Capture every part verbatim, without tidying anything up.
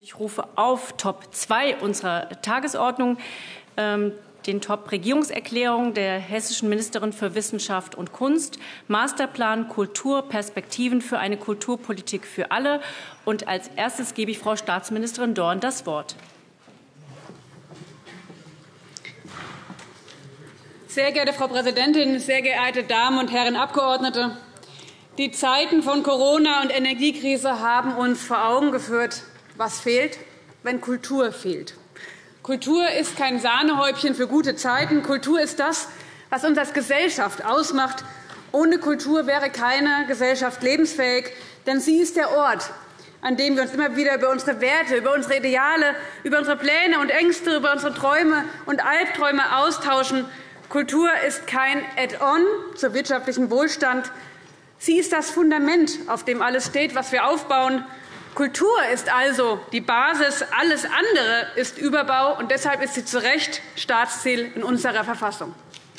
Ich rufe auf Top zwei unserer Tagesordnung ähm, den Top Regierungserklärung der hessischen Ministerin für Wissenschaft und Kunst, Masterplan Kultur, Perspektiven für eine Kulturpolitik für alle. Und als erstes gebe ich Frau Staatsministerin Dorn das Wort. Sehr geehrte Frau Präsidentin, sehr geehrte Damen und Herren Abgeordnete! Die Zeiten von Corona und Energiekrise haben uns vor Augen geführt, was fehlt, wenn Kultur fehlt. Kultur ist kein Sahnehäubchen für gute Zeiten. Kultur ist das, was uns als Gesellschaft ausmacht. Ohne Kultur wäre keine Gesellschaft lebensfähig, denn sie ist der Ort, an dem wir uns immer wieder über unsere Werte, über unsere Ideale, über unsere Pläne und Ängste, über unsere Träume und Albträume austauschen. Kultur ist kein Add-on zum wirtschaftlichen Wohlstand. Sie ist das Fundament, auf dem alles steht, was wir aufbauen. Kultur ist also die Basis, alles andere ist Überbau, und deshalb ist sie zu Recht Staatsziel in unserer Verfassung.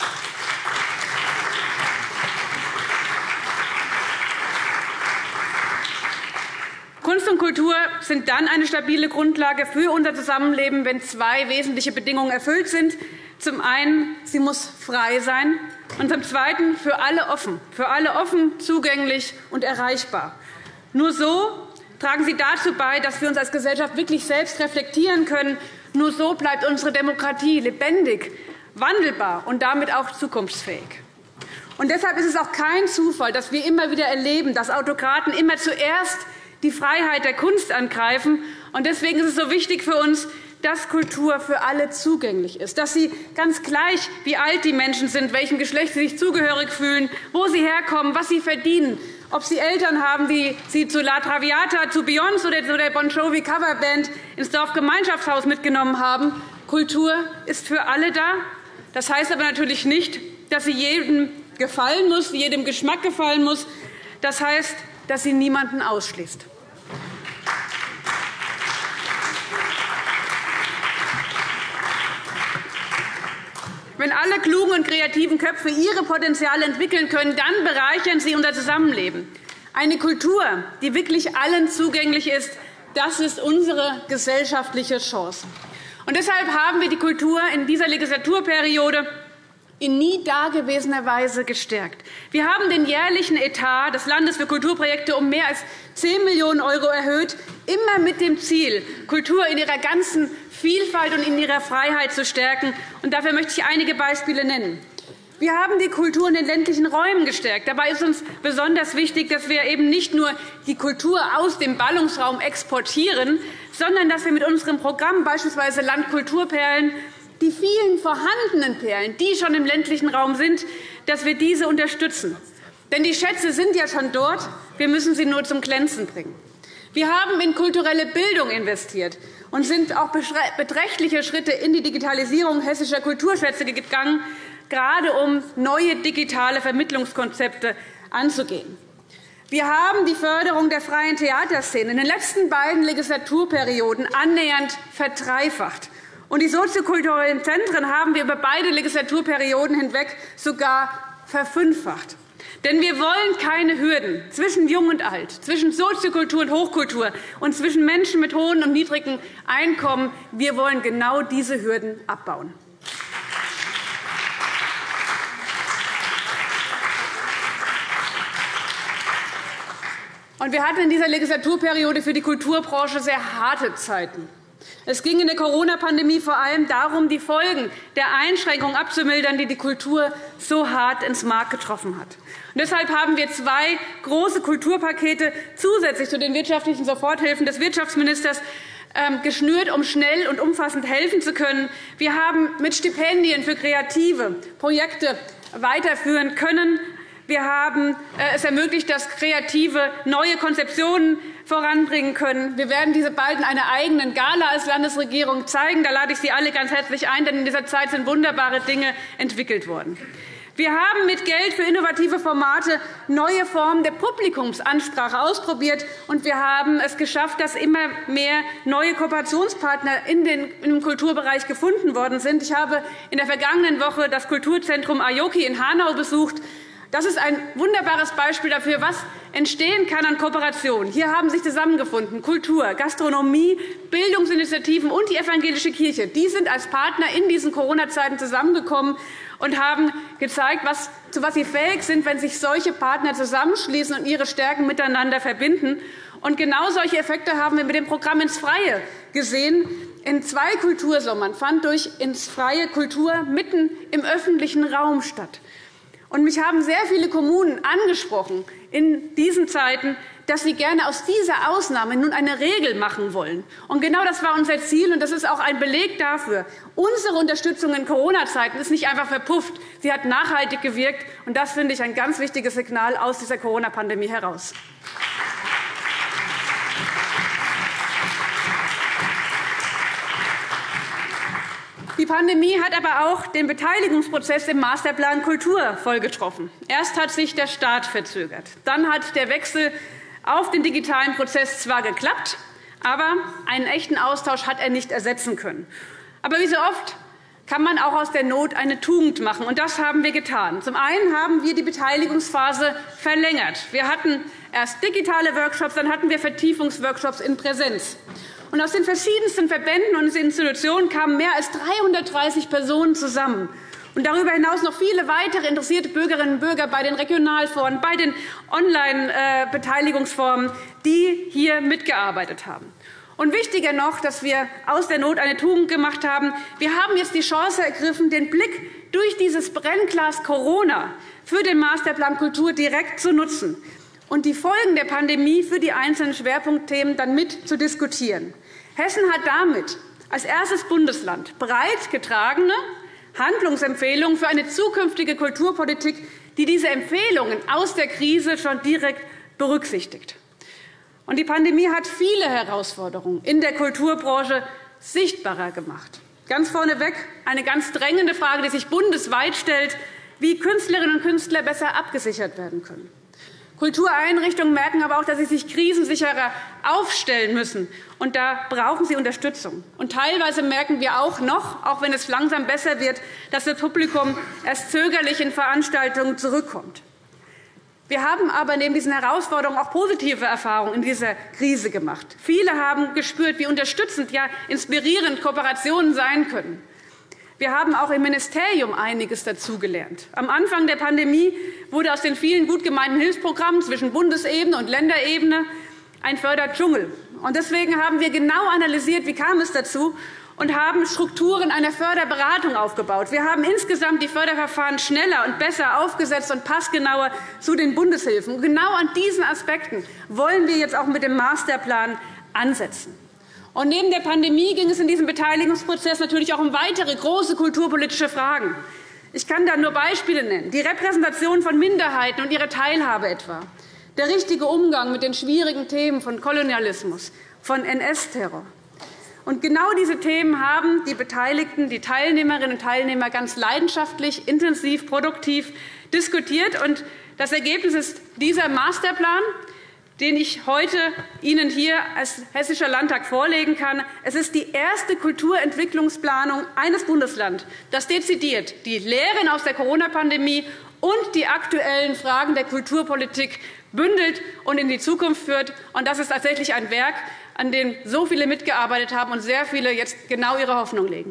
Kunst und Kultur sind dann eine stabile Grundlage für unser Zusammenleben, wenn zwei wesentliche Bedingungen erfüllt sind. Zum einen, sie muss frei sein, und zum Zweiten für alle offen, für alle offen, zugänglich und erreichbar. Nur so tragen sie dazu bei, dass wir uns als Gesellschaft wirklich selbst reflektieren können. Nur so bleibt unsere Demokratie lebendig, wandelbar und damit auch zukunftsfähig. Und deshalb ist es auch kein Zufall, dass wir immer wieder erleben, dass Autokraten immer zuerst die Freiheit der Kunst angreifen. Und deswegen ist es so wichtig für uns, dass Kultur für alle zugänglich ist, dass sie ganz gleich, wie alt die Menschen sind, welchem Geschlecht sie sich zugehörig fühlen, wo sie herkommen, was sie verdienen, ob sie Eltern haben, die sie zu La Traviata, zu Beyoncé oder zu der Bon Jovi Coverband ins Dorfgemeinschaftshaus mitgenommen haben. Kultur ist für alle da. Das heißt aber natürlich nicht, dass sie jedem gefallen muss, jedem Geschmack gefallen muss. Das heißt, dass sie niemanden ausschließt. Wenn alle klugen und kreativen Köpfe ihre Potenziale entwickeln können, dann bereichern sie unser Zusammenleben. Eine Kultur, die wirklich allen zugänglich ist, das ist unsere gesellschaftliche Chance. Und deshalb haben wir die Kultur in dieser Legislaturperiode in nie dagewesener Weise gestärkt. Wir haben den jährlichen Etat des Landes für Kulturprojekte um mehr als zehn Millionen € erhöht, immer mit dem Ziel, Kultur in ihrer ganzen Vielfalt und in ihrer Freiheit zu stärken. Und dafür möchte ich einige Beispiele nennen. Wir haben die Kultur in den ländlichen Räumen gestärkt. Dabei ist uns besonders wichtig, dass wir eben nicht nur die Kultur aus dem Ballungsraum exportieren, sondern dass wir mit unserem Programm beispielsweise Landkulturperlen die vielen vorhandenen Perlen, die schon im ländlichen Raum sind, dass wir diese unterstützen. Denn die Schätze sind ja schon dort. Wir müssen sie nur zum Glänzen bringen. Wir haben in kulturelle Bildung investiert und sind auch beträchtliche Schritte in die Digitalisierung hessischer Kulturschätze gegangen, gerade um neue digitale Vermittlungskonzepte anzugehen. Wir haben die Förderung der freien Theaterszene in den letzten beiden Legislaturperioden annähernd verdreifacht. Und die soziokulturellen Zentren haben wir über beide Legislaturperioden hinweg sogar verfünffacht. Denn wir wollen keine Hürden zwischen Jung und Alt, zwischen Soziokultur und Hochkultur und zwischen Menschen mit hohen und niedrigen Einkommen. Wir wollen genau diese Hürden abbauen. Und wir hatten in dieser Legislaturperiode für die Kulturbranche sehr harte Zeiten. Es ging in der Corona-Pandemie vor allem darum, die Folgen der Einschränkungen abzumildern, die die Kultur so hart ins Mark getroffen hat. Und deshalb haben wir zwei große Kulturpakete zusätzlich zu den wirtschaftlichen Soforthilfen des Wirtschaftsministers geschnürt, um schnell und umfassend helfen zu können. Wir haben mit Stipendien für kreative Projekte weiterführen können. Wir haben es ermöglicht, dass Kreative neue Konzeptionen voranbringen können. Wir werden diese bald in einer eigenen Gala als Landesregierung zeigen. Da lade ich Sie alle ganz herzlich ein, denn in dieser Zeit sind wunderbare Dinge entwickelt worden. Wir haben mit Geld für innovative Formate neue Formen der Publikumsansprache ausprobiert, und wir haben es geschafft, dass immer mehr neue Kooperationspartner in den, im Kulturbereich gefunden worden sind. Ich habe in der vergangenen Woche das Kulturzentrum Aoki in Hanau besucht, Das ist ein wunderbares Beispiel dafür, was entstehen kann an Kooperation. Hier haben sich zusammengefunden Kultur, Gastronomie, Bildungsinitiativen und die evangelische Kirche. Die sind als Partner in diesen Corona-Zeiten zusammengekommen und haben gezeigt, was, zu was sie fähig sind, wenn sich solche Partner zusammenschließen und ihre Stärken miteinander verbinden. Und genau solche Effekte haben wir mit dem Programm Ins Freie gesehen. In zwei Kultursommern fand durch Ins Freie Kultur mitten im öffentlichen Raum statt. Und mich haben sehr viele Kommunen angesprochen in diesen Zeiten, dass sie gerne aus dieser Ausnahme nun eine Regel machen wollen. Und genau das war unser Ziel, und das ist auch ein Beleg dafür. Unsere Unterstützung in Corona-Zeiten ist nicht einfach verpufft. Sie hat nachhaltig gewirkt, und das finde ich ein ganz wichtiges Signal aus dieser Corona-Pandemie heraus. Die Pandemie hat aber auch den Beteiligungsprozess im Masterplan Kultur voll getroffen. Erst hat sich der Start verzögert. Dann hat der Wechsel auf den digitalen Prozess zwar geklappt, aber einen echten Austausch hat er nicht ersetzen können. Aber wie so oft kann man auch aus der Not eine Tugend machen, und das haben wir getan. Zum einen haben wir die Beteiligungsphase verlängert. Wir hatten erst digitale Workshops, dann hatten wir Vertiefungsworkshops in Präsenz. Und aus den verschiedensten Verbänden und Institutionen kamen mehr als dreihundertdreißig Personen zusammen. Und darüber hinaus noch viele weitere interessierte Bürgerinnen und Bürger bei den Regionalforen, bei den Online-Beteiligungsformen, die hier mitgearbeitet haben. Und wichtiger noch, dass wir aus der Not eine Tugend gemacht haben. Wir haben jetzt die Chance ergriffen, den Blick durch dieses Brennglas Corona für den Masterplan Kultur direkt zu nutzen und die Folgen der Pandemie für die einzelnen Schwerpunktthemen dann mit zu diskutieren. Hessen hat damit als erstes Bundesland breit getragene Handlungsempfehlungen für eine zukünftige Kulturpolitik, die diese Empfehlungen aus der Krise schon direkt berücksichtigt. Und die Pandemie hat viele Herausforderungen in der Kulturbranche sichtbarer gemacht. Ganz vorneweg eine ganz drängende Frage, die sich bundesweit stellt, wie Künstlerinnen und Künstler besser abgesichert werden können. Kultureinrichtungen merken aber auch, dass sie sich krisensicherer aufstellen müssen. Und da brauchen sie Unterstützung. Und teilweise merken wir auch noch, auch wenn es langsam besser wird, dass das Publikum erst zögerlich in Veranstaltungen zurückkommt. Wir haben aber neben diesen Herausforderungen auch positive Erfahrungen in dieser Krise gemacht. Viele haben gespürt, wie unterstützend, ja inspirierend Kooperationen sein können. Wir haben auch im Ministerium einiges dazugelernt. Am Anfang der Pandemie wurde aus den vielen gut gemeinten Hilfsprogrammen zwischen Bundesebene und Länderebene ein Förderdschungel. Und deswegen haben wir genau analysiert, wie kam es dazu, und haben Strukturen einer Förderberatung aufgebaut. Wir haben insgesamt die Förderverfahren schneller und besser aufgesetzt und passgenauer zu den Bundeshilfen. Und genau an diesen Aspekten wollen wir jetzt auch mit dem Masterplan ansetzen. Und neben der Pandemie ging es in diesem Beteiligungsprozess natürlich auch um weitere große kulturpolitische Fragen. Ich kann da nur Beispiele nennen. Die Repräsentation von Minderheiten und ihre Teilhabe etwa. Der richtige Umgang mit den schwierigen Themen von Kolonialismus, von N S-Terror. Und genau diese Themen haben die Beteiligten, die Teilnehmerinnen und Teilnehmer ganz leidenschaftlich, intensiv, produktiv diskutiert. Und das Ergebnis ist dieser Masterplan, den ich heute Ihnen hier als Hessischer Landtag vorlegen kann. Es ist die erste Kulturentwicklungsplanung eines Bundeslandes, das dezidiert die Lehren aus der Corona-Pandemie und die aktuellen Fragen der Kulturpolitik bündelt und in die Zukunft führt. Und das ist tatsächlich ein Werk, an dem so viele mitgearbeitet haben und sehr viele jetzt genau ihre Hoffnung legen.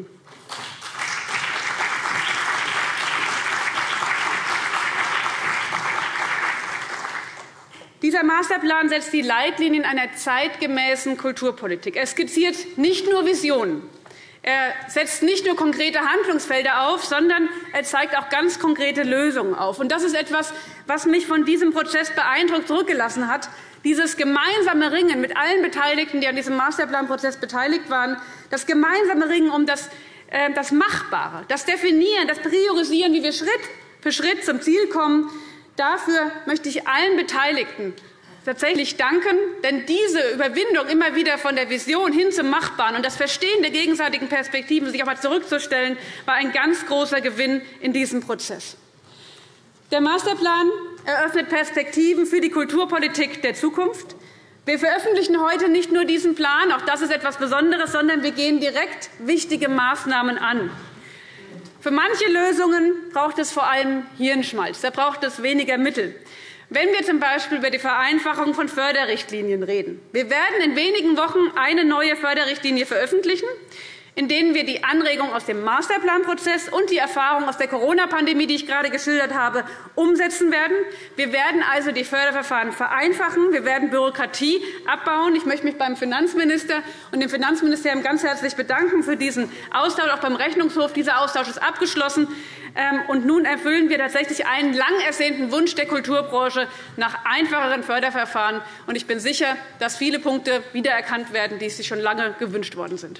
Dieser Masterplan setzt die Leitlinien einer zeitgemäßen Kulturpolitik. Er skizziert nicht nur Visionen. Er setzt nicht nur konkrete Handlungsfelder auf, sondern er zeigt auch ganz konkrete Lösungen auf. Und das ist etwas, was mich von diesem Prozess beeindruckt zurückgelassen hat. Dieses gemeinsame Ringen mit allen Beteiligten, die an diesem Masterplanprozess beteiligt waren, das gemeinsame Ringen um das, äh, das Machbare, das Definieren, das Priorisieren, wie wir Schritt für Schritt zum Ziel kommen, dafür möchte ich allen Beteiligten tatsächlich danken. Denn diese Überwindung immer wieder von der Vision hin zum Machbaren und das Verstehen der gegenseitigen Perspektiven, sich auch einmal zurückzustellen, war ein ganz großer Gewinn in diesem Prozess. Der Masterplan eröffnet Perspektiven für die Kulturpolitik der Zukunft. Wir veröffentlichen heute nicht nur diesen Plan, auch das ist etwas Besonderes, sondern wir gehen direkt wichtige Maßnahmen an. Für manche Lösungen braucht es vor allem Hirnschmalz. Da braucht es weniger Mittel. Wenn wir z. B. über die Vereinfachung von Förderrichtlinien reden. Wir werden in wenigen Wochen eine neue Förderrichtlinie veröffentlichen, in denen wir die Anregungen aus dem Masterplanprozess und die Erfahrungen aus der Corona-Pandemie, die ich gerade geschildert habe, umsetzen werden. Wir werden also die Förderverfahren vereinfachen. Wir werden Bürokratie abbauen. Ich möchte mich beim Finanzminister und dem Finanzministerium ganz herzlich bedanken für diesen Austausch, auch beim Rechnungshof. Dieser Austausch ist abgeschlossen. Und nun erfüllen wir tatsächlich einen lang ersehnten Wunsch der Kulturbranche nach einfacheren Förderverfahren. Und ich bin sicher, dass viele Punkte wiedererkannt werden, die sich schon lange gewünscht worden sind.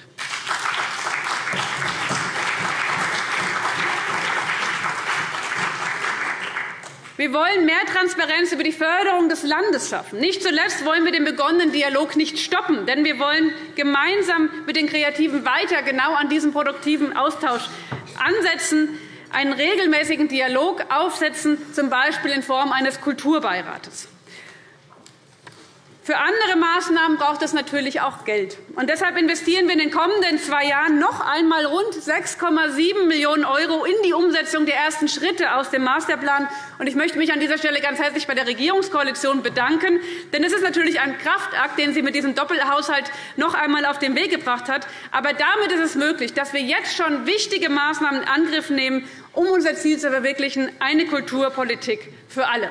Wir wollen mehr Transparenz über die Förderung des Landes schaffen. Nicht zuletzt wollen wir den begonnenen Dialog nicht stoppen, denn wir wollen gemeinsam mit den Kreativen weiter genau an diesem produktiven Austausch ansetzen, einen regelmäßigen Dialog aufsetzen, z. B. in Form eines Kulturbeirates. Für andere Maßnahmen braucht es natürlich auch Geld. Und deshalb investieren wir in den kommenden zwei Jahren noch einmal rund sechs Komma sieben Millionen € in die Umsetzung der ersten Schritte aus dem Masterplan. Und ich möchte mich an dieser Stelle ganz herzlich bei der Regierungskoalition bedanken. Denn es ist natürlich ein Kraftakt, den sie mit diesem Doppelhaushalt noch einmal auf den Weg gebracht hat. Aber damit ist es möglich, dass wir jetzt schon wichtige Maßnahmen in Angriff nehmen, um unser Ziel zu verwirklichen, eine Kulturpolitik für alle.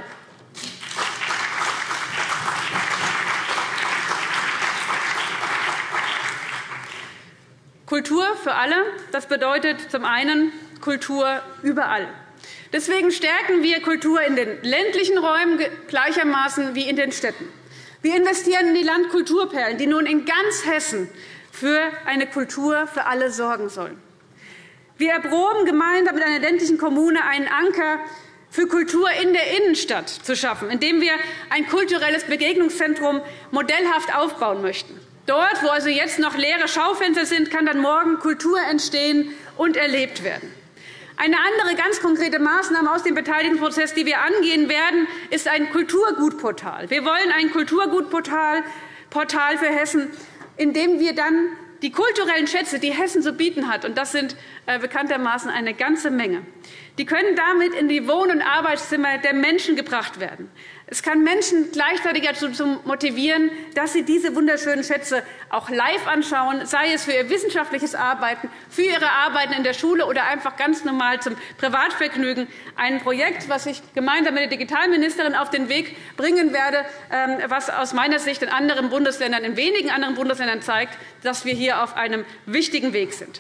Kultur für alle, das bedeutet zum einen Kultur überall. Deswegen stärken wir Kultur in den ländlichen Räumen gleichermaßen wie in den Städten. Wir investieren in die Landkulturperlen, die nun in ganz Hessen für eine Kultur für alle sorgen sollen. Wir erproben gemeinsam mit einer ländlichen Kommune einen Anker für Kultur in der Innenstadt zu schaffen, indem wir ein kulturelles Begegnungszentrum modellhaft aufbauen möchten. Dort, wo also jetzt noch leere Schaufenster sind, kann dann morgen Kultur entstehen und erlebt werden. Eine andere ganz konkrete Maßnahme aus dem Beteiligungsprozess, die wir angehen werden, ist ein Kulturgutportal. Wir wollen ein Kulturgutportal Portal für Hessen, in dem wir dann die kulturellen Schätze, die Hessen zu bieten hat, und das sind äh, bekanntermaßen eine ganze Menge, die können damit in die Wohn- und Arbeitszimmer der Menschen gebracht werden. Es kann Menschen gleichzeitig dazu motivieren, dass sie diese wunderschönen Schätze auch live anschauen, sei es für ihr wissenschaftliches Arbeiten, für ihre Arbeiten in der Schule oder einfach ganz normal zum Privatvergnügen. Ein Projekt, das ich gemeinsam mit der Digitalministerin auf den Weg bringen werde, was aus meiner Sicht in anderen Bundesländern, in wenigen anderen Bundesländern zeigt, dass wir hier auf einem wichtigen Weg sind.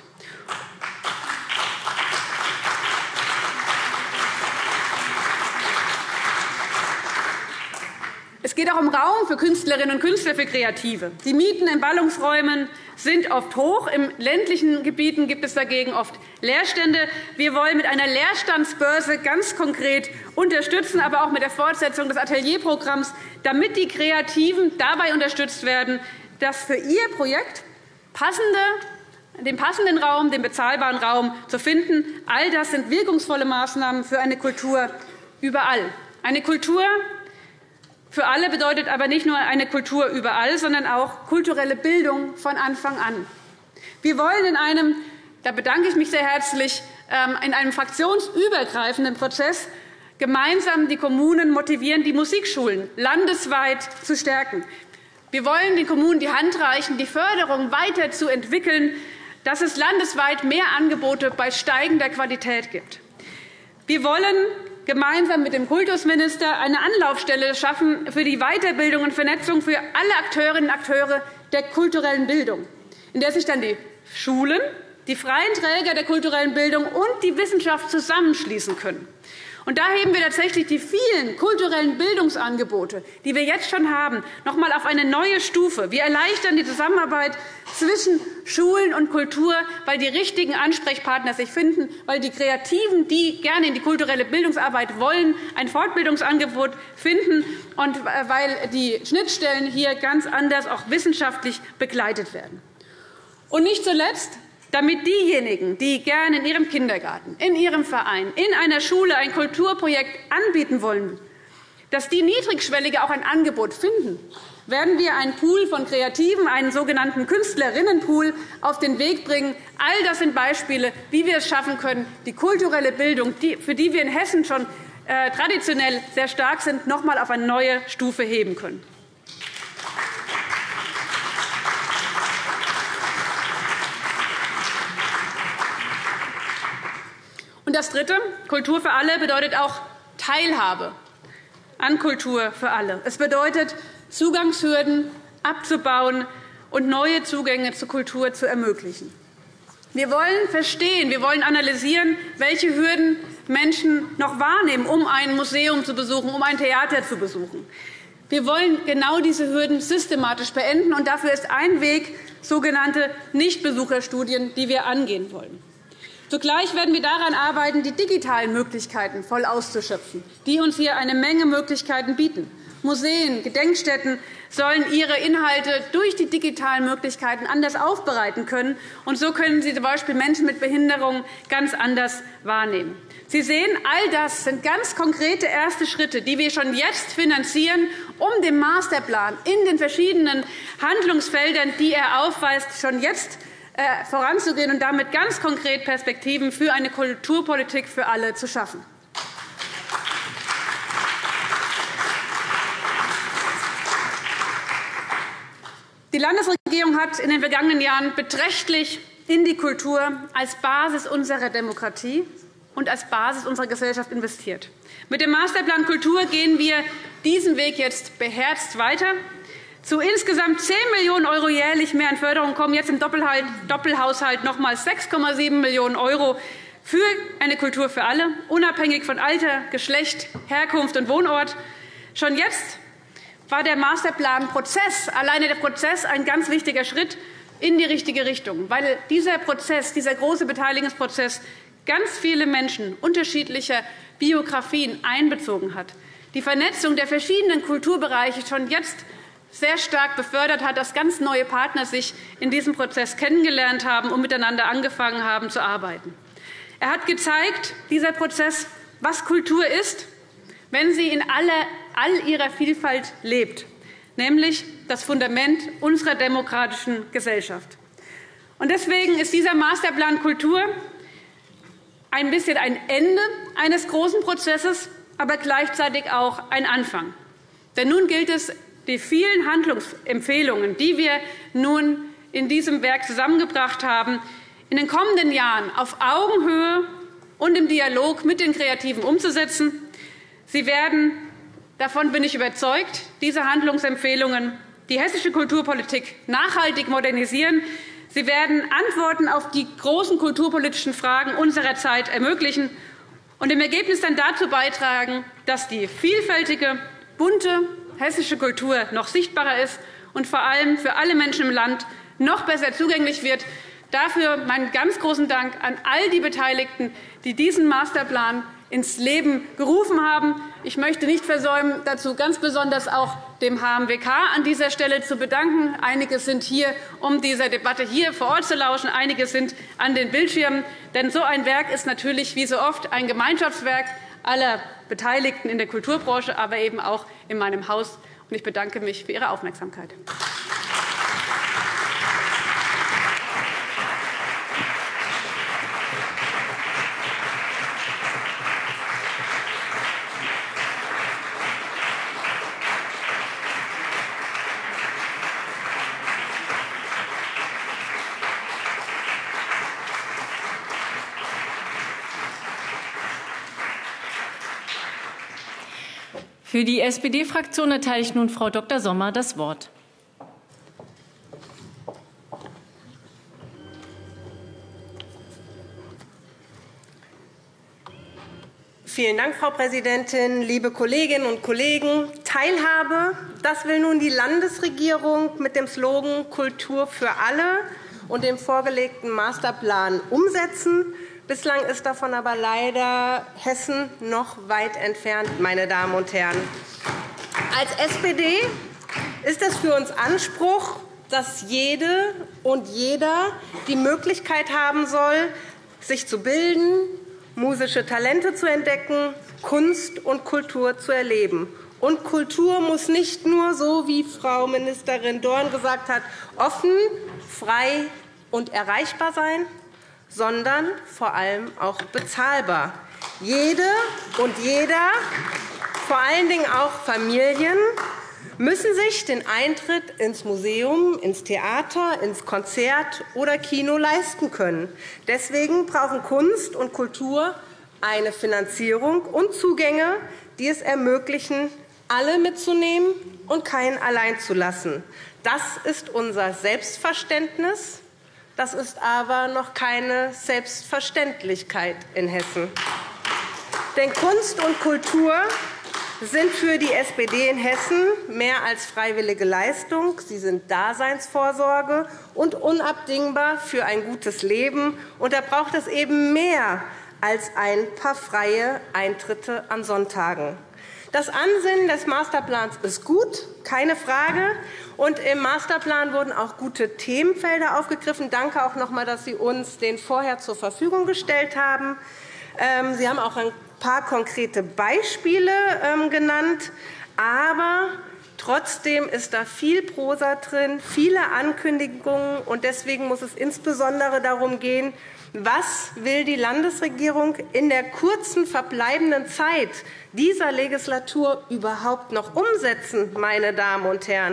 Es geht auch um Raum für Künstlerinnen und Künstler, für Kreative. Die Mieten in Ballungsräumen sind oft hoch. In ländlichen Gebieten gibt es dagegen oft Leerstände. Wir wollen mit einer Leerstandsbörse ganz konkret unterstützen, aber auch mit der Fortsetzung des Atelierprogramms, damit die Kreativen dabei unterstützt werden, dass für ihr Projekt passende, den passenden Raum, den bezahlbaren Raum zu finden. All das sind wirkungsvolle Maßnahmen für eine Kultur überall. Eine Kultur für alle bedeutet aber nicht nur eine Kultur überall, sondern auch kulturelle Bildung von Anfang an. Wir wollen in einem, da bedanke ich mich sehr herzlich, in einem fraktionsübergreifenden Prozess gemeinsam die Kommunen motivieren, die Musikschulen landesweit zu stärken. Wir wollen den Kommunen die Hand reichen, die Förderung weiterzuentwickeln, dass es landesweit mehr Angebote bei steigender Qualität gibt. Wir wollen gemeinsam mit dem Kultusminister eine Anlaufstelle schaffen für die Weiterbildung und Vernetzung für alle Akteurinnen und Akteure der kulturellen Bildung, in der sich dann die Schulen, die freien Träger der kulturellen Bildung und die Wissenschaft zusammenschließen können. Und da heben wir tatsächlich die vielen kulturellen Bildungsangebote, die wir jetzt schon haben, noch einmal auf eine neue Stufe. Wir erleichtern die Zusammenarbeit zwischen Schulen und Kultur, weil die richtigen Ansprechpartner sich finden, weil die Kreativen, die gerne in die kulturelle Bildungsarbeit wollen, ein Fortbildungsangebot finden und weil die Schnittstellen hier ganz anders auch wissenschaftlich begleitet werden. Und nicht zuletzt, damit diejenigen, die gerne in ihrem Kindergarten, in ihrem Verein, in einer Schule ein Kulturprojekt anbieten wollen, dass die Niedrigschwellige auch ein Angebot finden, werden wir einen Pool von Kreativen, einen sogenannten Künstlerinnenpool, auf den Weg bringen. All das sind Beispiele, wie wir es schaffen können, die kulturelle Bildung, für die wir in Hessen schon äh, traditionell sehr stark sind, noch einmal auf eine neue Stufe heben können. Und das Dritte, Kultur für alle, bedeutet auch Teilhabe an Kultur für alle. Es bedeutet, Zugangshürden abzubauen und neue Zugänge zur Kultur zu ermöglichen. Wir wollen verstehen, wir wollen analysieren, welche Hürden Menschen noch wahrnehmen, um ein Museum zu besuchen, um ein Theater zu besuchen. Wir wollen genau diese Hürden systematisch beenden, und dafür ist ein Weg sogenannte Nichtbesucherstudien, die wir angehen wollen. Zugleich werden wir daran arbeiten, die digitalen Möglichkeiten voll auszuschöpfen, die uns hier eine Menge Möglichkeiten bieten. Museen, Gedenkstätten sollen ihre Inhalte durch die digitalen Möglichkeiten anders aufbereiten können. Und so können sie z.B. Menschen mit Behinderung ganz anders wahrnehmen. Sie sehen, all das sind ganz konkrete erste Schritte, die wir schon jetzt finanzieren, um den Masterplan in den verschiedenen Handlungsfeldern, die er aufweist, schon jetzt voranzugehen und damit ganz konkret Perspektiven für eine Kulturpolitik für alle zu schaffen. Die Landesregierung hat in den vergangenen Jahren beträchtlich in die Kultur als Basis unserer Demokratie und als Basis unserer Gesellschaft investiert. Mit dem Masterplan Kultur gehen wir diesen Weg jetzt beherzt weiter. Zu insgesamt zehn Millionen € jährlich mehr an Förderung kommen jetzt im Doppelhaushalt noch einmal sechs Komma sieben Millionen € für eine Kultur für alle, unabhängig von Alter, Geschlecht, Herkunft und Wohnort. Schon jetzt war der Masterplan-Prozess, alleine der Prozess, ein ganz wichtiger Schritt in die richtige Richtung, weil dieser Prozess, dieser große Beteiligungsprozess ganz viele Menschen unterschiedlicher Biografien einbezogen hat, die Vernetzung der verschiedenen Kulturbereiche schon jetzt sehr stark befördert hat, dass ganz neue Partner sich in diesem Prozess kennengelernt haben und miteinander angefangen haben zu arbeiten. Er hat gezeigt, dieser Prozess, was Kultur ist, wenn sie in aller, all ihrer Vielfalt lebt, nämlich das Fundament unserer demokratischen Gesellschaft. Und deswegen ist dieser Masterplan Kultur ein bisschen ein Ende eines großen Prozesses, aber gleichzeitig auch ein Anfang. Denn nun gilt es, die vielen Handlungsempfehlungen, die wir nun in diesem Werk zusammengebracht haben, in den kommenden Jahren auf Augenhöhe und im Dialog mit den Kreativen umzusetzen. Sie werden, davon bin ich überzeugt, diese Handlungsempfehlungen die hessische Kulturpolitik nachhaltig modernisieren. Sie werden Antworten auf die großen kulturpolitischen Fragen unserer Zeit ermöglichen und im Ergebnis dann dazu beitragen, dass die vielfältige, bunte hessische Kultur noch sichtbarer ist und vor allem für alle Menschen im Land noch besser zugänglich wird. Dafür meinen ganz großen Dank an all die Beteiligten, die diesen Masterplan ins Leben gerufen haben. Ich möchte nicht versäumen, dazu ganz besonders auch dem H M W K an dieser Stelle zu bedanken. Einige sind hier, um dieser Debatte hier vor Ort zu lauschen. Einige sind an den Bildschirmen. Denn so ein Werk ist natürlich wie so oft ein Gemeinschaftswerk aller Beteiligten in der Kulturbranche, aber eben auch in meinem Haus. Ich bedanke mich für Ihre Aufmerksamkeit. Für die S P D-Fraktion erteile ich nun Frau Doktor Sommer das Wort. Vielen Dank, Frau Präsidentin, liebe Kolleginnen und Kollegen! Teilhabe, das will nun die Landesregierung mit dem Slogan Kultur für alle und dem vorgelegten Masterplan umsetzen. Bislang ist davon aber leider Hessen noch weit entfernt, meine Damen und Herren. Als S P D ist es für uns Anspruch, dass jede und jeder die Möglichkeit haben soll, sich zu bilden, musische Talente zu entdecken, Kunst und Kultur zu erleben, Und Kultur muss nicht nur, so wie Frau Ministerin Dorn gesagt hat, offen, frei und erreichbar sein, sondern vor allem auch bezahlbar. Jede und jeder, vor allen Dingen auch Familien, müssen sich den Eintritt ins Museum, ins Theater, ins Konzert oder Kino leisten können. Deswegen brauchen Kunst und Kultur eine Finanzierung und Zugänge, die es ermöglichen, alle mitzunehmen und keinen allein zu lassen. Das ist unser Selbstverständnis. Das ist aber noch keine Selbstverständlichkeit in Hessen. Denn Kunst und Kultur sind für die S P D in Hessen mehr als freiwillige Leistung. Sie sind Daseinsvorsorge und unabdingbar für ein gutes Leben. Und da braucht es eben mehr als ein paar freie Eintritte an Sonntagen. Das Ansinnen des Masterplans ist gut, keine Frage. Und im Masterplan wurden auch gute Themenfelder aufgegriffen. Danke auch noch einmal, dass Sie uns den vorher zur Verfügung gestellt haben. Sie haben auch ein paar konkrete Beispiele genannt. Aber trotzdem ist da viel Prosa drin, viele Ankündigungen. Und deswegen muss es insbesondere darum gehen, was will die Landesregierung in der kurzen verbleibenden Zeit dieser Legislatur überhaupt noch umsetzen, meine Damen und Herren?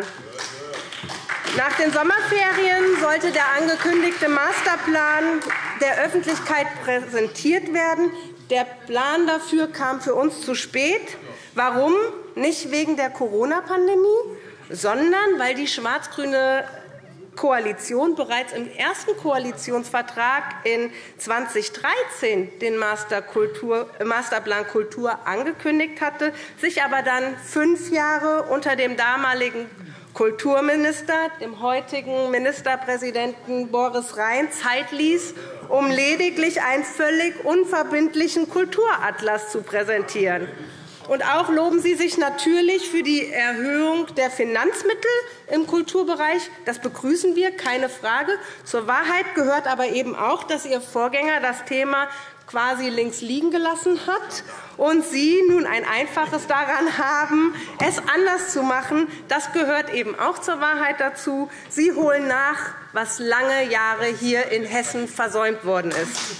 Nach den Sommerferien sollte der angekündigte Masterplan der Öffentlichkeit präsentiert werden. Der Plan dafür kam für uns zu spät. Warum? Nicht wegen der Corona-Pandemie, sondern weil die schwarz-grüne Koalition bereits im ersten Koalitionsvertrag in zweitausenddreizehn den Masterplan Kultur angekündigt hatte, sich aber dann fünf Jahre unter dem damaligen Kulturminister, dem heutigen Ministerpräsidenten Boris Rhein, Zeit ließ, um lediglich einen völlig unverbindlichen Kulturatlas zu präsentieren. Und auch loben Sie sich natürlich für die Erhöhung der Finanzmittel im Kulturbereich. Das begrüßen wir, keine Frage. Zur Wahrheit gehört aber eben auch, dass Ihr Vorgänger das Thema quasi links liegen gelassen hat und Sie nun ein Einfaches daran haben, es anders zu machen. Das gehört eben auch zur Wahrheit dazu. Sie holen nach, was lange Jahre hier in Hessen versäumt worden ist.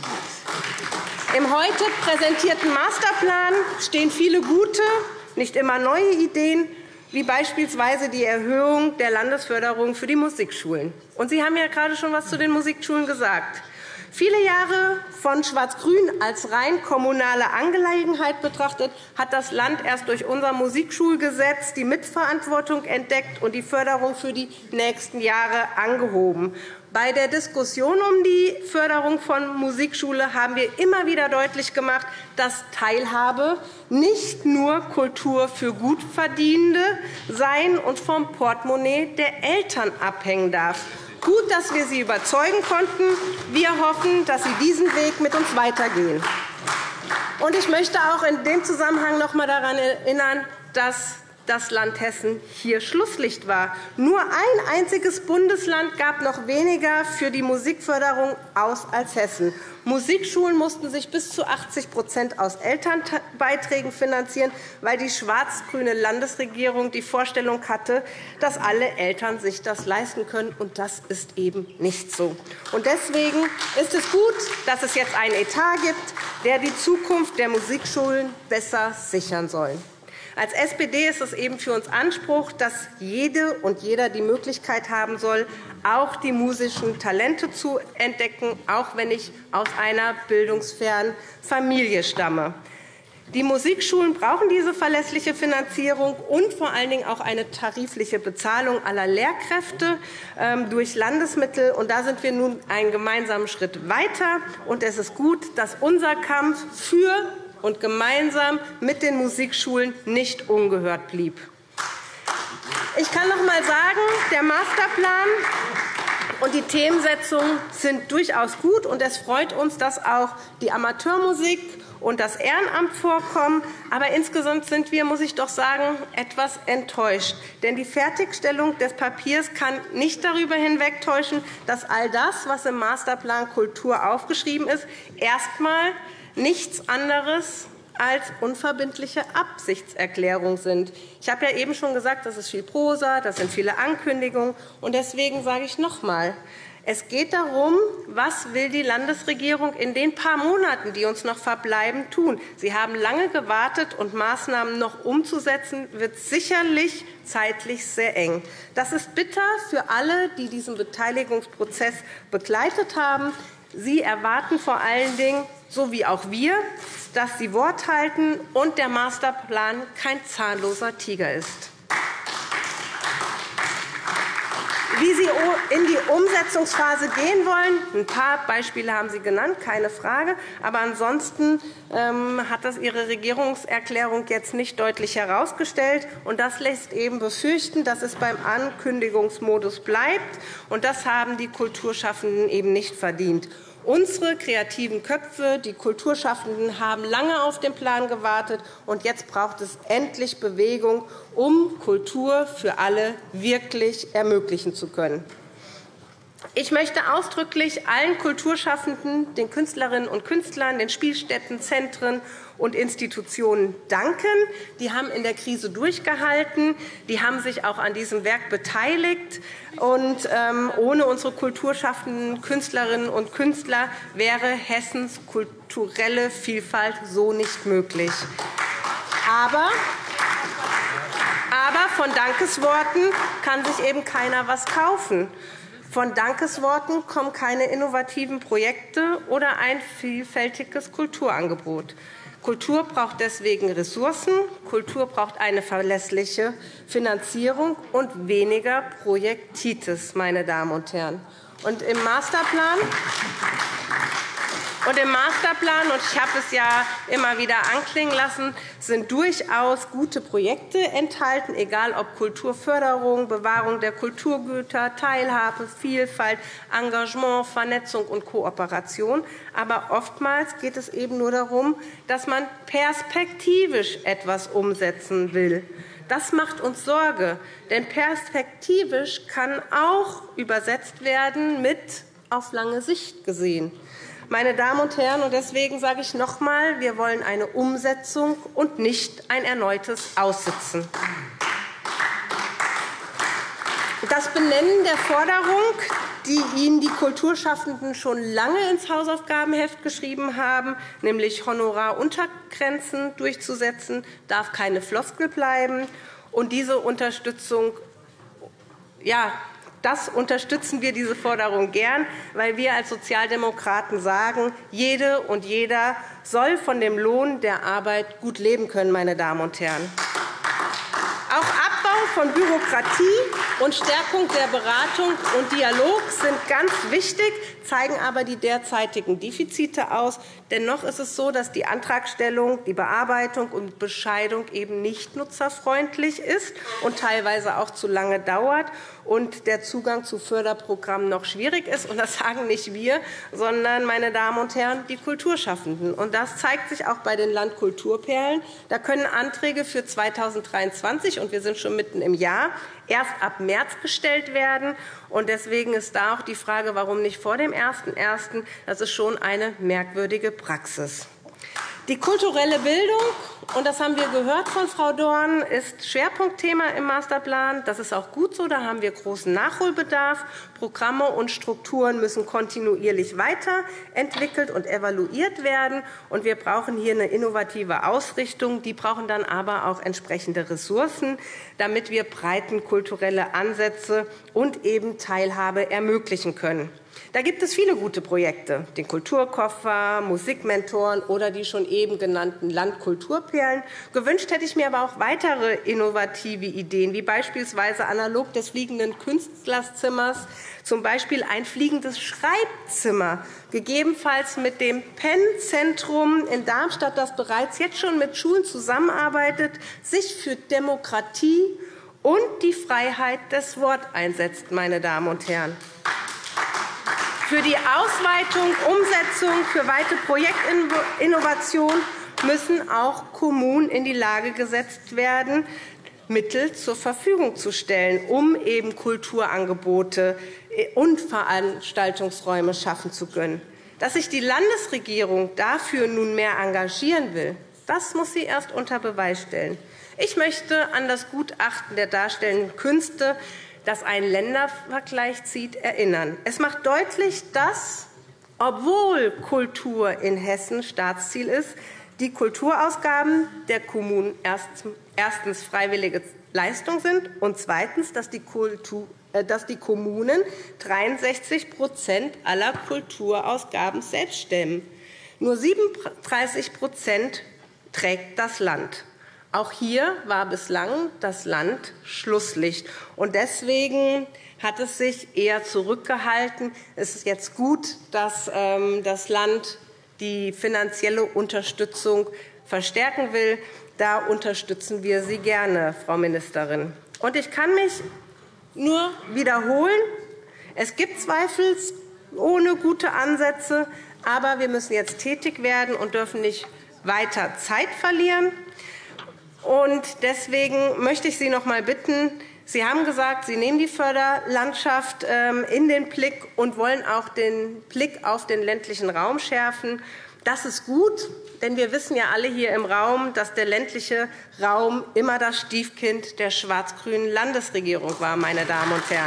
Im heute präsentierten Masterplan stehen viele gute, nicht immer neue Ideen, wie beispielsweise die Erhöhung der Landesförderung für die Musikschulen. Und Sie haben ja gerade schon etwas zu den Musikschulen gesagt. Viele Jahre von Schwarz-Grün als rein kommunale Angelegenheit betrachtet, hat das Land erst durch unser Musikschulgesetz die Mitverantwortung entdeckt und die Förderung für die nächsten Jahre angehoben. Bei der Diskussion um die Förderung von Musikschule haben wir immer wieder deutlich gemacht, dass Teilhabe nicht nur Kultur für Gutverdienende sein und vom Portemonnaie der Eltern abhängen darf. Gut, dass wir Sie überzeugen konnten. Wir hoffen, dass Sie diesen Weg mit uns weitergehen. Und ich möchte auch in dem Zusammenhang noch einmal daran erinnern, dass das Land Hessen hier Schlusslicht war. Nur ein einziges Bundesland gab noch weniger für die Musikförderung aus als Hessen. Musikschulen mussten sich bis zu achtzig aus Elternbeiträgen finanzieren, weil die schwarz-grüne Landesregierung die Vorstellung hatte, dass alle Eltern sich das leisten können. Und das ist eben nicht so. Und deswegen ist es gut, dass es jetzt einen Etat gibt, der die Zukunft der Musikschulen besser sichern soll. Als S P D ist es eben für uns Anspruch, dass jede und jeder die Möglichkeit haben soll, auch die musischen Talente zu entdecken, auch wenn ich aus einer bildungsfernen Familie stamme. Die Musikschulen brauchen diese verlässliche Finanzierung und vor allen Dingen auch eine tarifliche Bezahlung aller Lehrkräfte durch Landesmittel. Und da sind wir nun einen gemeinsamen Schritt weiter. Und es ist gut, dass unser Kampf für und gemeinsam mit den Musikschulen nicht ungehört blieb. Ich kann noch einmal sagen, der Masterplan und die Themensetzung sind durchaus gut. Und es freut uns, dass auch die Amateurmusik und das Ehrenamt vorkommen. Aber insgesamt sind wir, muss ich doch sagen, etwas enttäuscht. Denn die Fertigstellung des Papiers kann nicht darüber hinwegtäuschen, dass all das, was im Masterplan Kultur aufgeschrieben ist, erst einmal nichts anderes als unverbindliche Absichtserklärung sind. Ich habe ja eben schon gesagt, das ist viel Prosa, das sind viele Ankündigungen. Und deswegen sage ich noch einmal, es geht darum, was will die Landesregierung in den paar Monaten, die uns noch verbleiben, tun. Sie haben lange gewartet, und Maßnahmen noch umzusetzen, wird sicherlich zeitlich sehr eng. Das ist bitter für alle, die diesen Beteiligungsprozess begleitet haben. Sie erwarten vor allen Dingen, so wie auch wir, dass Sie Wort halten und der Masterplan kein zahnloser Tiger ist. Wie Sie in die Umsetzungsphase gehen wollen, ein paar Beispiele haben Sie genannt, keine Frage. Aber ansonsten ähm, hat das Ihre Regierungserklärung jetzt nicht deutlich herausgestellt. Und das lässt eben befürchten, dass es beim Ankündigungsmodus bleibt. Und das haben die Kulturschaffenden eben nicht verdient. Unsere kreativen Köpfe, die Kulturschaffenden, haben lange auf den Plan gewartet, und jetzt braucht es endlich Bewegung, um Kultur für alle wirklich ermöglichen zu können. Ich möchte ausdrücklich allen Kulturschaffenden, den Künstlerinnen und Künstlern, den Spielstätten, Zentren und Institutionen danken. Die haben in der Krise durchgehalten. Die haben sich auch an diesem Werk beteiligt. Und ähm, ohne unsere kulturschaffenden Künstlerinnen und Künstler wäre Hessens kulturelle Vielfalt so nicht möglich. Aber Aber von Dankesworten kann sich eben keiner was kaufen. Von Dankesworten kommen keine innovativen Projekte oder ein vielfältiges Kulturangebot. Kultur braucht deswegen Ressourcen, Kultur braucht eine verlässliche Finanzierung und weniger Projektitis, meine Damen und Herren. Und im Masterplan Und im Masterplan, und ich habe es ja immer wieder anklingen lassen, sind durchaus gute Projekte enthalten, egal ob Kulturförderung, Bewahrung der Kulturgüter, Teilhabe, Vielfalt, Engagement, Vernetzung und Kooperation. Aber oftmals geht es eben nur darum, dass man perspektivisch etwas umsetzen will. Das macht uns Sorge, denn perspektivisch kann auch übersetzt werden mit auf lange Sicht gesehen. Meine Damen und Herren, und deswegen sage ich noch einmal, wir wollen eine Umsetzung und nicht ein erneutes Aussitzen. Das Benennen der Forderung, die Ihnen die Kulturschaffenden schon lange ins Hausaufgabenheft geschrieben haben, nämlich Honoraruntergrenzen durchzusetzen, darf keine Floskel bleiben. Und diese Unterstützung, ja, Das unterstützen wir, diese Forderung, gern, weil wir als Sozialdemokraten sagen, jede und jeder soll von dem Lohn der Arbeit gut leben können, meine Damen und Herren. Auch Abbau von Bürokratie und Stärkung der Beratung und Dialog sind ganz wichtig, zeigen aber die derzeitigen Defizite aus. Dennoch ist es so, dass die Antragstellung, die Bearbeitung und Bescheidung eben nicht nutzerfreundlich ist und teilweise auch zu lange dauert und der Zugang zu Förderprogrammen noch schwierig ist. Und das sagen nicht wir, sondern, meine Damen und Herren, die Kulturschaffenden. Und das zeigt sich auch bei den Landkulturperlen. Da können Anträge für zweitausenddreiundzwanzig, und wir sind schon mitten im Jahr, erst ab März gestellt werden. Und deswegen ist da auch die Frage, warum nicht vor dem ersten ersten Das ist schon eine merkwürdige Praxis. Die kulturelle Bildung, und das haben wir gehört von Frau Dorn, ist Schwerpunktthema im Masterplan. Das ist auch gut so. Da haben wir großen Nachholbedarf. Programme und Strukturen müssen kontinuierlich weiterentwickelt und evaluiert werden. Und wir brauchen hier eine innovative Ausrichtung. Die brauchen dann aber auch entsprechende Ressourcen, damit wir breiten kulturelle Ansätze und eben Teilhabe ermöglichen können. Da gibt es viele gute Projekte, den Kulturkoffer, Musikmentoren oder die schon eben genannten Landkulturperlen. Gewünscht hätte ich mir aber auch weitere innovative Ideen, wie beispielsweise analog des fliegenden Künstlerzimmers, zum Beispiel ein fliegendes Schreibzimmer, gegebenenfalls mit dem Penn-Zentrum in Darmstadt, das bereits jetzt schon mit Schulen zusammenarbeitet, sich für Demokratie und die Freiheit des Wortes einsetzt, meine Damen und Herren. Für die Ausweitung, Umsetzung, für weitere Projektinnovation müssen auch Kommunen in die Lage gesetzt werden, Mittel zur Verfügung zu stellen, um eben Kulturangebote und Veranstaltungsräume schaffen zu können. Dass sich die Landesregierung dafür nunmehr engagieren will, Das muss sie erst unter Beweis stellen. Ich möchte an das Gutachten der darstellenden Künste, das einen Ländervergleich zieht, erinnern. Es macht deutlich, dass, obwohl Kultur in Hessen Staatsziel ist, die Kulturausgaben der Kommunen erstens freiwillige Leistung sind und zweitens, dass die, Kultur, äh, dass die Kommunen dreiundsechzig Prozent aller Kulturausgaben selbst stemmen. Nur siebenunddreißig Prozent trägt das Land. Auch hier war bislang das Land Schlusslicht. Und deswegen hat es sich eher zurückgehalten. Es ist jetzt gut, dass ähm, das Land die finanzielle Unterstützung verstärken will. Da unterstützen wir Sie gerne, Frau Ministerin. Und ich kann mich nur wiederholen. Es gibt zweifelsohne gute Ansätze, aber wir müssen jetzt tätig werden und dürfen nicht weiter Zeit verlieren. Und deswegen möchte ich Sie noch einmal bitten, Sie haben gesagt, Sie nehmen die Förderlandschaft in den Blick und wollen auch den Blick auf den ländlichen Raum schärfen. Das ist gut, denn wir wissen ja alle hier im Raum, dass der ländliche Raum immer das Stiefkind der schwarz-grünen Landesregierung war, meine Damen und Herren.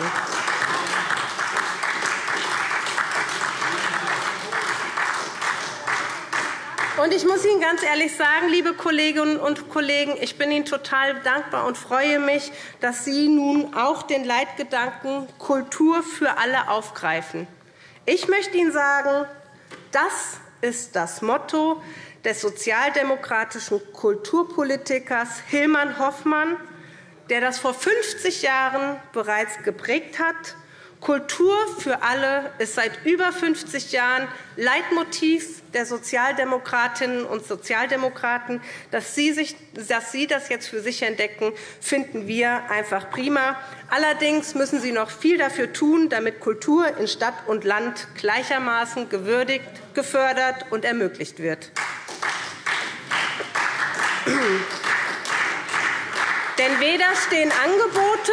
Und ich muss Ihnen ganz ehrlich sagen, liebe Kolleginnen und Kollegen, ich bin Ihnen total dankbar und freue mich, dass Sie nun auch den Leitgedanken Kultur für alle aufgreifen. Ich möchte Ihnen sagen, das ist das Motto des sozialdemokratischen Kulturpolitikers Hilman Hoffmann, der das vor fünfzig Jahren bereits geprägt hat. Kultur für alle ist seit über fünfzig Jahren Leitmotiv der Sozialdemokratinnen und Sozialdemokraten. Dass Sie, sich, dass Sie das jetzt für sich entdecken, finden wir einfach prima. Allerdings müssen Sie noch viel dafür tun, damit Kultur in Stadt und Land gleichermaßen gewürdigt, gefördert und ermöglicht wird. Denn weder stehen Angebote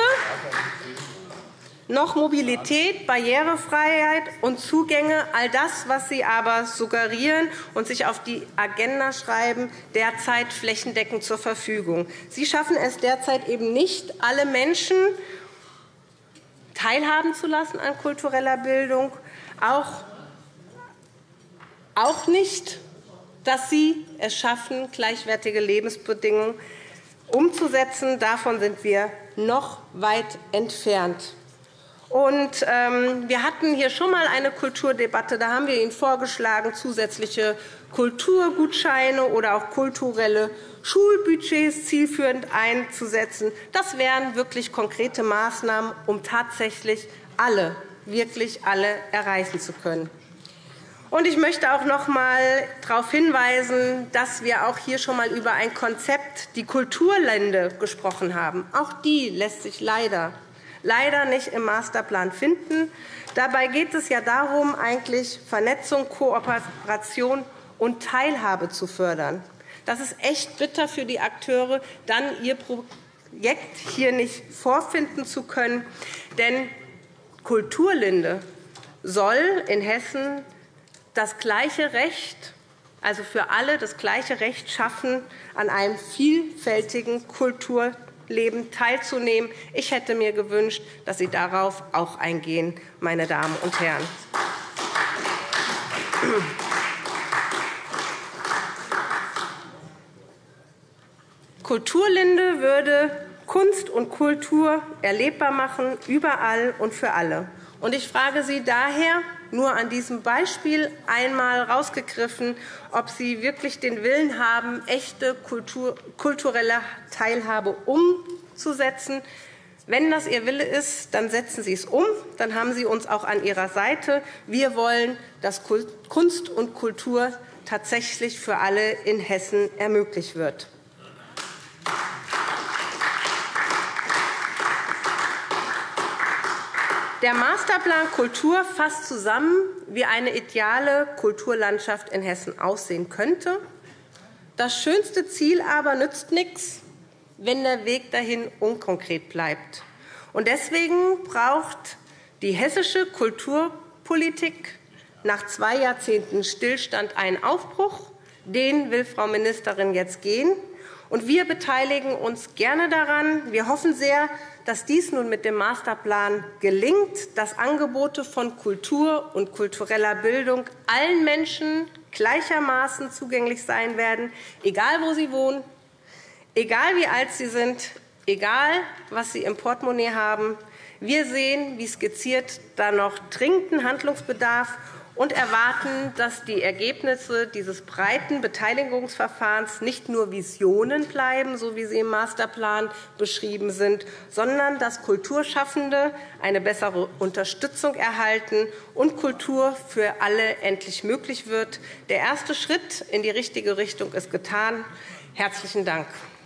noch Mobilität, Barrierefreiheit und Zugänge, all das, was Sie aber suggerieren und sich auf die Agenda schreiben, derzeit flächendeckend zur Verfügung. Sie schaffen es derzeit eben nicht, alle Menschen teilhaben zu lassen an kultureller Bildung, auch, auch nicht, dass Sie es schaffen, gleichwertige Lebensbedingungen umzusetzen. Davon sind wir noch weit entfernt. Und, ähm, wir hatten hier schon einmal eine Kulturdebatte. Da haben wir Ihnen vorgeschlagen, zusätzliche Kulturgutscheine oder auch kulturelle Schulbudgets zielführend einzusetzen. Das wären wirklich konkrete Maßnahmen, um tatsächlich alle, wirklich alle erreichen zu können. Und ich möchte auch noch einmal darauf hinweisen, dass wir auch hier schon einmal über ein Konzept, die Kulturlände, gesprochen haben. Auch die lässt sich leider leider nicht im Masterplan finden. Dabei geht es ja darum, eigentlich Vernetzung, Kooperation und Teilhabe zu fördern. Das ist echt bitter für die Akteure, dann ihr Projekt hier nicht vorfinden zu können. Denn Kulturlinde soll in Hessen das gleiche Recht, also für alle das gleiche Recht schaffen, an einem vielfältigen Kulturleben teilzunehmen. Ich hätte mir gewünscht, dass Sie darauf auch eingehen, meine Damen und Herren. Kulturlinde würde Kunst und Kultur erlebbar machen, überall und für alle. Und ich frage Sie daher, nur an diesem Beispiel einmal herausgegriffen, ob Sie wirklich den Willen haben, echte Kultur, kulturelle Teilhabe umzusetzen. Wenn das Ihr Wille ist, dann setzen Sie es um. Dann haben Sie uns auch an Ihrer Seite. Wir wollen, dass Kunst und Kultur tatsächlich für alle in Hessen ermöglicht wird. Der Masterplan Kultur fasst zusammen, wie eine ideale Kulturlandschaft in Hessen aussehen könnte. Das schönste Ziel aber nützt nichts, wenn der Weg dahin unkonkret bleibt. Und deswegen braucht die hessische Kulturpolitik nach zwei Jahrzehnten Stillstand einen Aufbruch. Den will Frau Ministerin jetzt gehen. Und wir beteiligen uns gerne daran. Wir hoffen sehr, dass dies nun mit dem Masterplan gelingt, dass Angebote von Kultur und kultureller Bildung allen Menschen gleichermaßen zugänglich sein werden, egal wo sie wohnen, egal wie alt sie sind, egal was sie im Portemonnaie haben. Wir sehen, wie skizziert, da noch dringenden Handlungsbedarf und erwarten, dass die Ergebnisse dieses breiten Beteiligungsverfahrens nicht nur Visionen bleiben, so wie sie im Masterplan beschrieben sind, sondern dass Kulturschaffende eine bessere Unterstützung erhalten und Kultur für alle endlich möglich wird. Der erste Schritt in die richtige Richtung ist getan. Herzlichen Dank.